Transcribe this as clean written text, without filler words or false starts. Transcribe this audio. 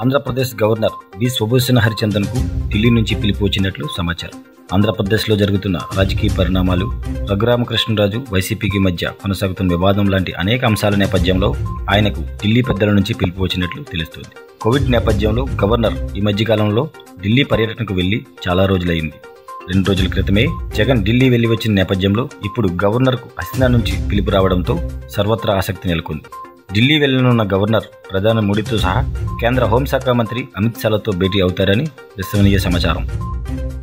Andhra Pradesh governor V Biswabhusan హరిచందన్కు ఢిల్లీ నుంచి పిలుపు వచ్చినట్లు సమాచారం. ఆంధ్రప్రదేశ్లో జరుగుతున్న రాజకీయ పరిణామాలు, రఘురామకృష్ణరాజు వైసీపీకి మధ్య కొనసాగుతున్న వివాదం లాంటి అనేక అంశాల నేపథ్యంలో ఆయనకు ఢిల్లీ పెద్దల నుంచి పిలుపు వచ్చినట్లు తెలుస్తోంది. కోవిడ్ నేపథ్యంలో గవర్నర్ ఈ మధ్యకాలంలో ఢిల్లీ పర్యటనకు వెళ్లి చాలా రోజులైంది. 2 రోజుల క్రితమే జగన్ ఢిల్లీ వెళ్లి వచ్చిన నేపథ్యంలో ఇప్పుడు గవర్నర్కు హసీనా నుంచి పిలుపు రావడంతో సర్వత్రా ఆసక్తి నెలకొంది. ఢిల్లీ వెళ్లనున్న గవర్నర్ ప్రధాని మోడీతో సహా కేంద్ర హోంశాఖ మంత్రి అమిత్ షాలతో భేటీ అవుతారని విశ్వసనీయ సమాచారం.